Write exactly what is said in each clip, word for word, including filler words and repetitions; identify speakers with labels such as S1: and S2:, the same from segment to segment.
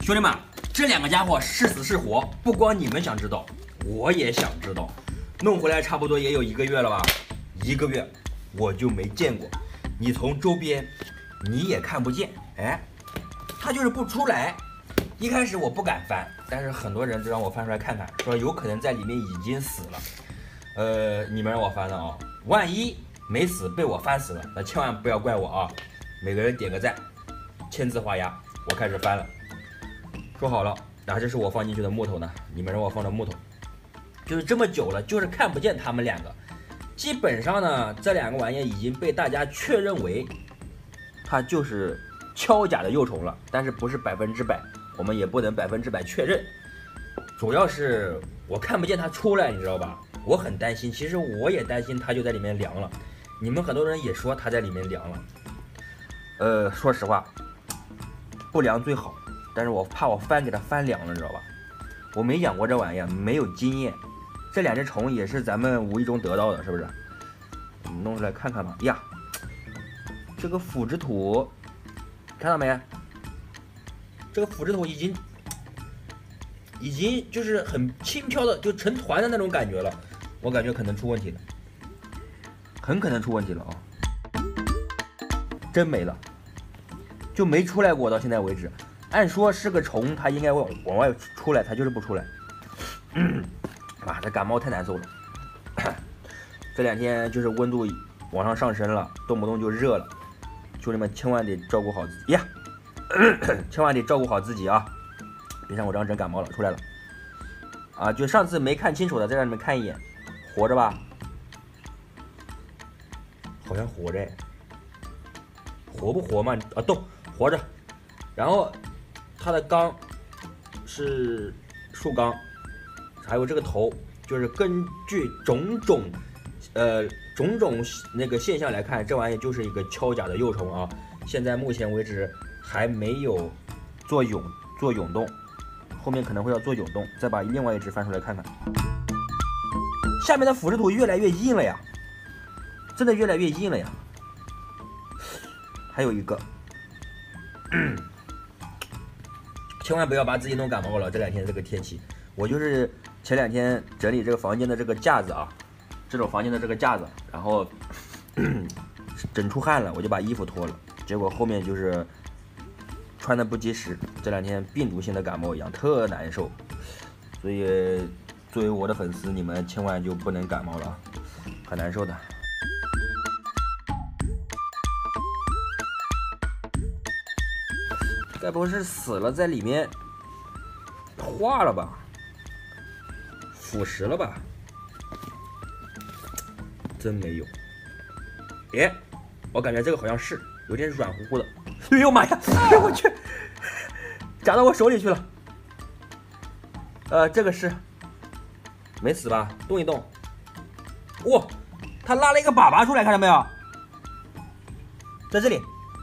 S1: 兄弟们，这两个家伙是死是活，不光你们想知道，我也想知道。弄回来差不多也有一个月了吧？一个月我就没见过，你从周边你也看不见，哎，他就是不出来。一开始我不敢翻，但是很多人都让我翻出来看看，说有可能在里面已经死了。呃，你们让我翻的啊，万一没死被我翻死了，那千万不要怪我啊！每个人点个赞，签字画押，我开始翻了。说好了，啊，这是我放进去的木头呢，你们让我放的木头，就是这么久了，就是看不见他们两个。基本上呢，这两个玩意已经被大家确认为，它就是锹甲的幼虫了，但是不是百分之百，我们也不能百分之百确认。主要是我看不见它出来，你知道吧？我很担心，其实我也担心它就在里面凉了。你们很多人也说它在里面凉了，呃，说实话，不凉最好。但是我怕我翻给它翻凉了，你知道吧？我没养过这玩意儿，没有经验。这两只虫也是咱们无意中得到的，是不是？我们弄出来看看吧。呀，这个腐殖土看到没？这个腐殖土已经已经就是很轻飘的，就成团的那种感觉了。我感觉可能出问题了，很可能出问题了啊！真没了，就没出来过，到现在为止。按说是个虫，它应该往往外出来，它就是不出来。嗯，哇，这感冒太难受了。这两天就是温度往上上升了，动不动就热了。兄弟们千万得照顾好自己呀，千万得照顾好自己啊！别让我让真感冒了，出来了。啊，就上次没看清楚的，再让你们看一眼，活着吧？好像活着，活不活嘛？啊，动，活着。然后。它的缸是树缸，还有这个头，就是根据种种呃种种那个现象来看，这玩意就是一个锹甲的幼虫啊。现在目前为止还没有做蛹做蛹洞，后面可能会要做蛹洞。再把另外一只翻出来看看，下面的腐殖土越来越硬了呀，真的越来越硬了呀。还有一个。嗯千万不要把自己弄感冒了。这两天这个天气，我就是前两天整理这个房间的这个架子啊，这种房间的这个架子，然后整出汗了，我就把衣服脱了，结果后面就是穿的不及时，这两天病毒性的感冒一样，特难受。所以作为我的粉丝，你们千万就不能感冒了，很难受的。该不是死了在里面化了吧？腐蚀了吧？真没有。哎，我感觉这个好像是有点软乎乎的。哎呦妈呀！哎呦我去，夹到我手里去了。呃，这个是没死吧？动一动。哇，它拉了一个粑粑出来，看到没有？在这里。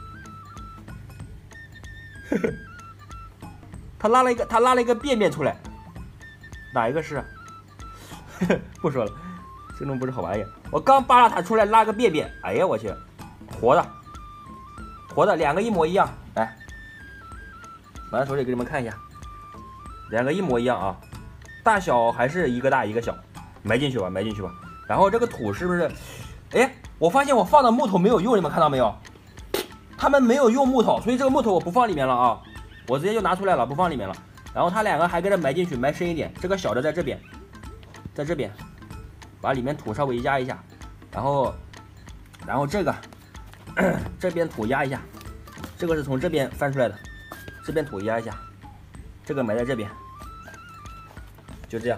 S1: 他拉了一个，他拉了一个便便出来，哪一个是？不说了，这种不是好玩意。我刚扒拉他出来拉个便便，哎呀我去，活的，活的，两个一模一样。来，拿在手里给你们看一下，两个一模一样啊，大小还是一个大一个小，埋进去吧，埋进去吧。然后这个土是不是？哎，我发现我放的木头没有用，你们看到没有？他们没有用木头，所以这个木头我不放里面了啊，我直接就拿出来了，不放里面了。然后它两个还给它埋进去，埋深一点。这个小的在这边，在这边，把里面土稍微压一下，然后，然后这个这边土压一下，这个是从这边翻出来的，这边土压一下，这个埋在这边，就这样，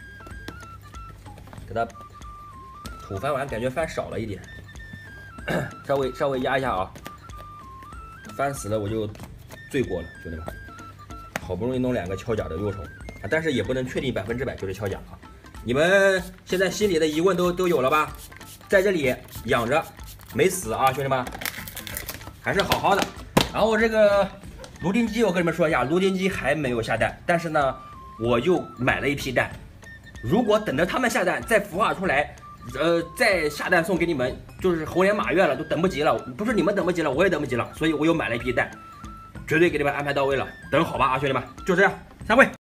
S1: 给它土翻完，感觉翻少了一点，稍微稍微压一下啊。翻死了我就罪过了，兄弟们，好不容易弄两个锹甲的幼虫啊，但是也不能确定百分之百就是锹甲啊。你们现在心里的疑问都都有了吧？在这里养着没死啊，兄弟们，还是好好的。然后这个芦丁鸡，我跟你们说一下，芦丁鸡还没有下蛋，但是呢，我又买了一批蛋。如果等着他们下蛋再孵化出来，呃，再下蛋送给你们，就是猴年马月了，都等不及了。不是你们等不及了，我也等不及了，所以我又买了一批蛋。 绝对给你们安排到位了。等好吧啊，兄弟们，就这样，散会。